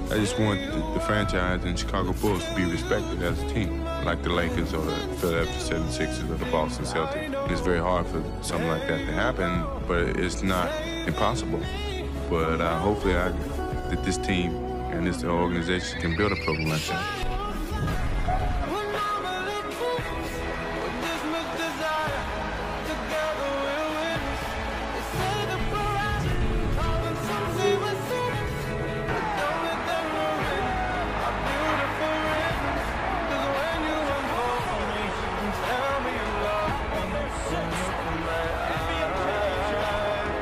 I just want the franchise and Chicago Bulls to be respected as a team, like the Lakers or the Philadelphia 76ers or the Boston Celtics. It's very hard for something like that to happen, but it's not impossible. But hopefully that this team and this organization can build a program like that.